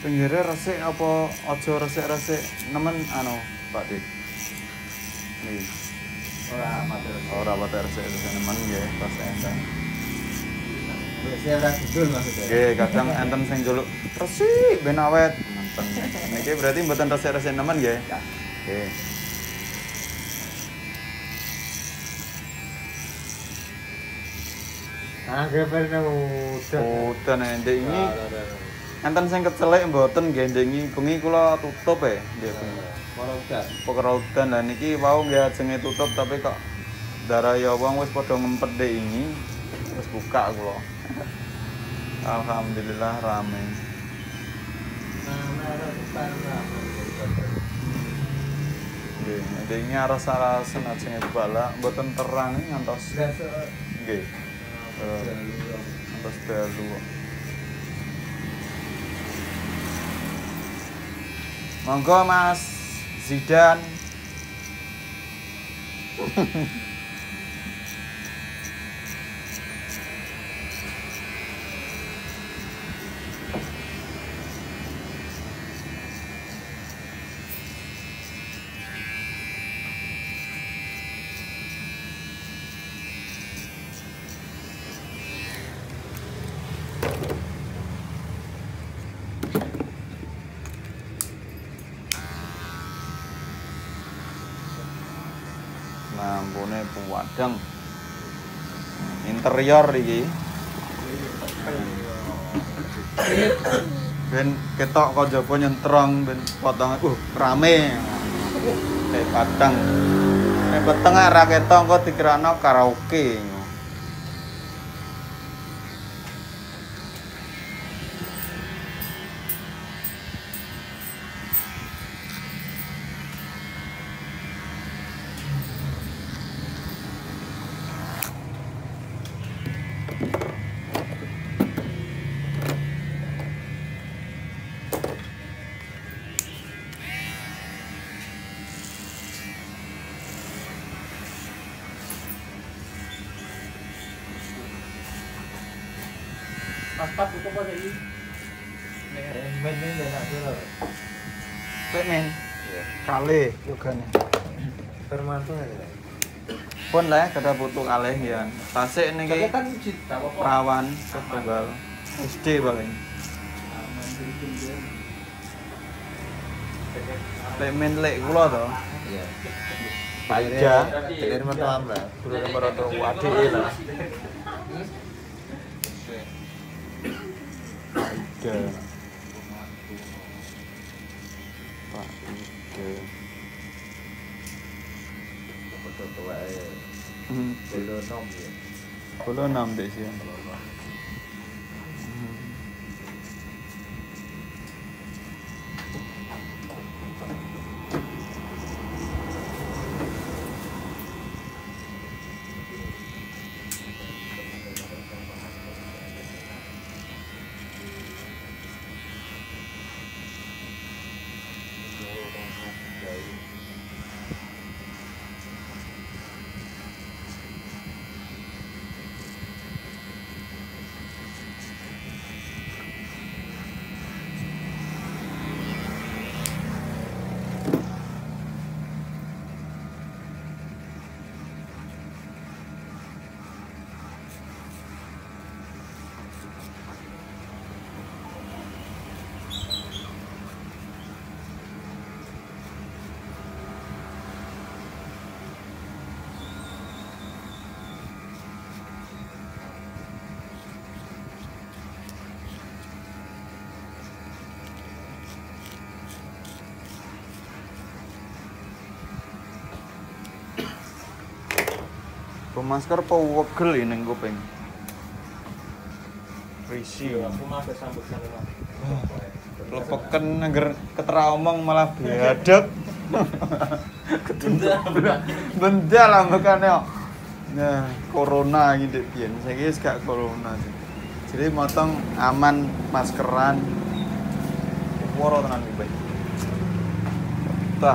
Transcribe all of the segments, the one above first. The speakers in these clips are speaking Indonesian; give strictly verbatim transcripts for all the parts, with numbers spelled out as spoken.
pinggirnya resik apa aja resik-resik nemen anu Pak Dik. Nggih. Ora matur. Ora patek resik-resik nemen nggih pas enten. Wis ora didul maksudnya. Nggih, kadang enten sing njuluk resik ben awet. Nonton. Niki berarti mboten resik-resik nemen nggih. Nggih. Ah, pernah udan. Udan ndek ini enten sing kecelek mboten nggih ndengi bengi kula tutup e nggih. Ora udan. Perkara udan lah niki wau nggih ajenge tutup tapi kok daraya wong wis padha ngempet dek ini wis buka kula. Alhamdulillah rame. Nggih, ndek ini aras-arasen ajenge bala mboten terang ngantos. Nggih. Ngantos dalu. Monggo Mas Zidan. Nampune puwadang. Interior iki. Ben ketok kok jaba nyentrong ben potongan uh rame. Kayak padang. Nek peteng ora ketok kok dikirano karaoke. Mas Pat tutup apa iki? Men men enak dulu. Pek men. Kalih yogane. Permanto ya. Pun lah kada butuh kalih ya. Tasik niki Kan uji tak apa. rawan setunggal S D paling. Lek men lek kula to. Iya. Paja. Dari mana amla? Turun nomor atau adike lah. Paja. Paja. Foto wae. Hmm. Belo nom ya. Kula enam dek sih. Masker apa wegel ini ning kuping? Risi. Aku masih sambut sana. Lepeken angger ketera omong malah biadab. Benda. Benda lah makane. Nah, corona iki Dik Biyen. Saiki wis gak corona. Jadi motong aman maskeran. Woro tenan iki, Baik. Tah.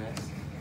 panas.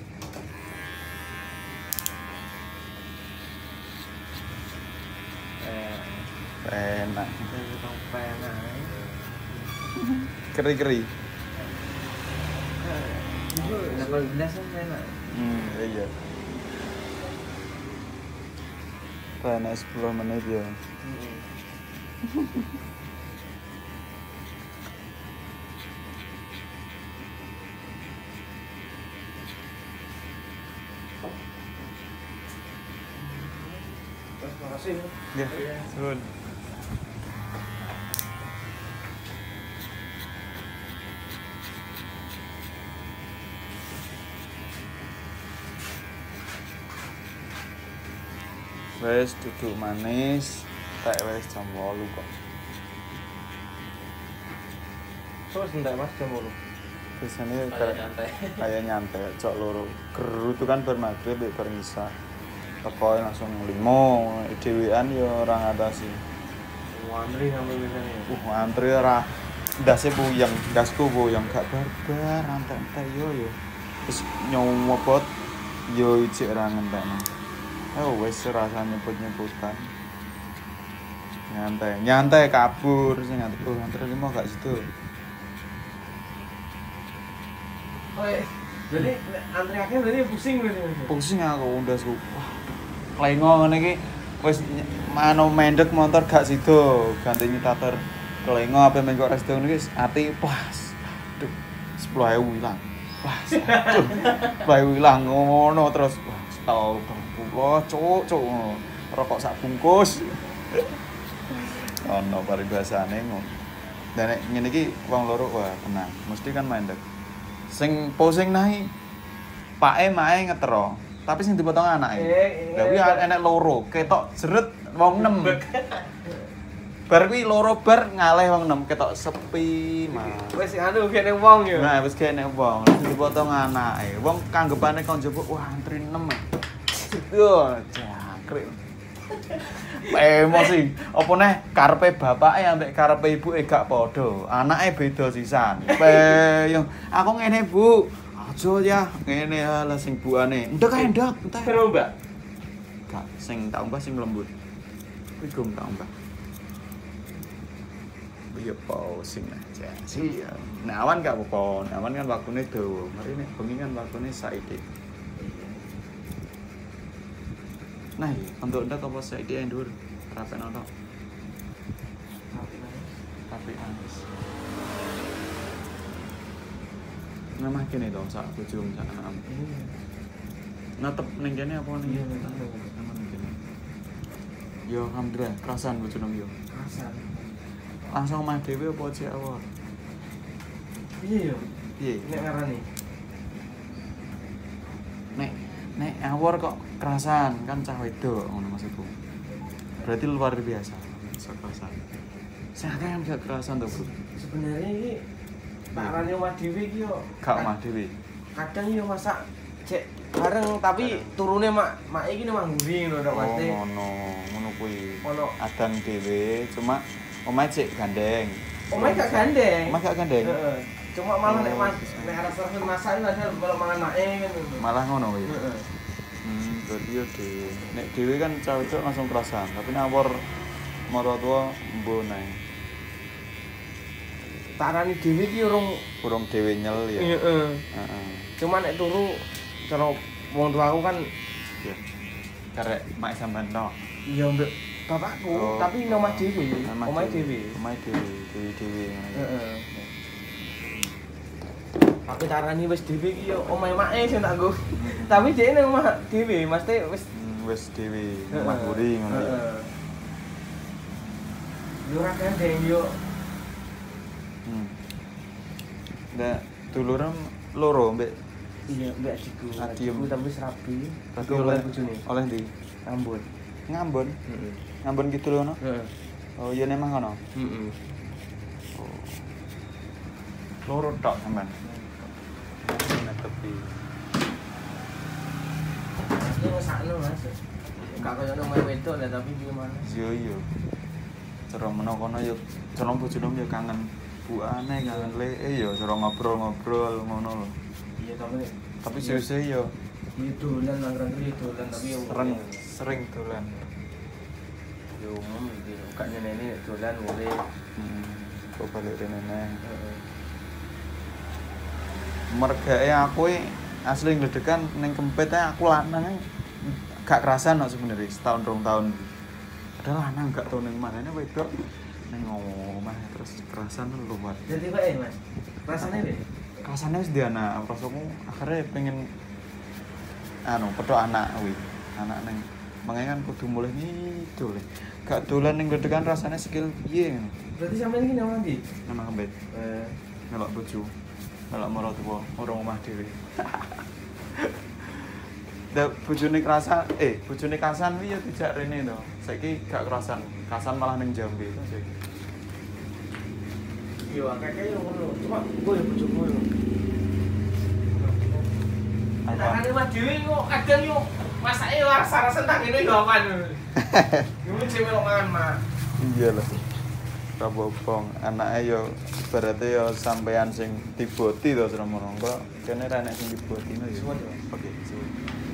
Eh, Enak. Tong penak. Keri-keri. Itu level belas kan enak. Hmm, iya. Panas sepuluh menit ya. Terima kasih. Ya, sun. Wes duduk manis, tak wes jam wolu kok. Terus enggak Mas jam dulu. Biasanya Kayak kayak nyantai. kayak nyantai, cok loro. Geru itu kan bermaghrib, bermisa. Teko langsung limo, dhewean ya ora ngatasi. Wandri sampai biasanya. Uh, antri ora ndase puyeng, ndasku puyeng gak barbar, rantai-rantai yo yo. Terus nyomot yo ijek ra ngentekno. Oh, wis rasa nyebut-nyebutan. Nyantai, nyantai kabur sing nganti oh antri limo gak situ. Oh, jadi antri akhir berarti pusing berarti. Pusing aku ndasku. Wah. Klengo ngene iki wis mano mendek motor gak sido, ganti nyetater kelengo ape men kok resto ngene iki ati plas. Aduh, sepuluh ribu ilang. Plas. Aduh, sepuluh ribu ilang ngono terus wah, tau bangkulo cuk cuk ngono. Rokok sak bungkus. Ono paribasane ngono. Dan nek ngene iki wong loro wah tenang, mesti kan mendek. Sing pusing nahi pake mae ngetero. Tapi sing dipotong anake. Lah kuwi enek loro, ketok jeret wong enam. Bar kuwi loro bar ngaleh wong enam, ketok sepi, Mas. Wis anu kene wong ya. Nah, wis kene wong, sing dipotong anake. Wong kanggepane kon njaba wah antri enam. Yo, jangkrik. Emosi. Apa neh karepe bapake ambek karepe ibuke gak padha. Anake beda sisan. Peyong, aku ngene, Bu. Aja ya, ngene lah sing buane. Ndek ae ndek, entah. Karo Mbak. Gak sing tak umbah sing lembut. Kuwi gum tak umbah. Iya pausing aja sih. Nah, awan gak apa-apa. Awan kan waktune dawa. Mari nek bengi kan waktune saiki. Nah, untuk ndak apa saiki endur. Rapen ono. Tapi anis. Memang kene dong sak bojong sak anak. Natep ning kene apa ning kene? Aman kene. Yo alhamdulillah kerasan bojone yo. Kerasan. Langsung mah dhewe apa cek awal? Iya yo. Piye? Nek ngarani. Nek nek awor kok kerasan kan cah wedok ngono maksudku. Berarti luar biasa. Bisa kerasan. Saya kan gak kerasan to, Bro. Sebenarnya iki tak arane omah dhewe iki yo. Gak omah dhewe. Kadang yo masak cek bareng tapi turune mak mak iki nang mburi ngono tok Mas. Oh, ngono, ngono kuwi. Ono Adan dhewe, cuma omahe cek gandeng. omahe gak gandeng. Omahe gak gandeng. Heeh. Cuma malah nek Mas nek arep servis masak ada kalau mangan make kan ngono. Malah ngono kuwi. Heeh. Hmm, berarti yo dhewe. Nek dhewe kan cah wedok langsung kerasan, tapi nawar maratuwa mbo nae. Tarani dhewe iki urung Kurang dhewe nyel ya. heeh. Heeh. Cuma nek turu cara wong tuaku kan Ya. Karek mak sampean tok. iya mbek bapakku, Oh. tapi nang omah dhewe, Omah omah dhewe. Omahe dhewe, dhewe-dhewe ngono ya. Heeh. Tapi tarani wis dhewe iki yo omahe make sing tak nggo. Tapi dhek nang omah dhewe, mesti wis Hmm, wis dhewe omah mburi ngono ya. Heeh. Yo ora gandeng yo. Hmm. Ndak dulurem loro mbek Iya, mbek adikku. Adiem. Adikku tapi serabi. berarti Iku oleh bojone. oleh ndi? Ambon. Ngambon. Heeh. Ngambon kidul ngono. Heeh. Oh, iya nemah ngono. Heeh. Oh. Loro tok sampean. Nek tepi. Iki ngesakno Mas. Gak koyo nang omahe wedok lah tapi gimana? Yo yo. Cara menawa kono yo cara bojone yo kangen buane, kangen le, eh yo cara ngobrol-ngobrol ngono lho. Iya tapi Tapi suwe-suwe yo Iya dolan nang rene dolan tapi yo sering sering dolan. yo umum iki gak nyeneni dolan mulai Hmm, kok balik rene neng. heeh. Mergae aku e asli ngledekan ning Kempit ae aku lanang gak kerasan kok sebenarnya setahun rong tahun. Padahal lanang gak tau ning manane wedok ning omah terus kerasan luar. Jadi kok eh Mas. Rasane piye? Rasane wis di anak, rasaku akhirnya pengen anu pedhok anak kuwi. Anak ning mangan kudu mulih ngidul. Gak dolan ning ngledekan rasane skill piye ngono. Berarti sampean iki nang ndi? Nang Kempit. Eh, Melok bojo, melok maratuwa, urung omah dhewe. Da bojone Krasan, eh bojone Kasan kuwi ya dijak rene to. Saiki gak Krasan, Kasan malah ning Jambi to saiki. yo akeh yo ngono. Cuma gue yo bojoku yo. Apa? Takane mah dhewe kok kadang yo masake rasa-rasa tak ngene yo apan. Yo cewek lo mangan mah. Iya lah. Kabobong, anake yo berarti yo sampean sing tiboti to semono. Kok kene ra nek sing tibotine yo. Suwun, yo. Oke, suwun.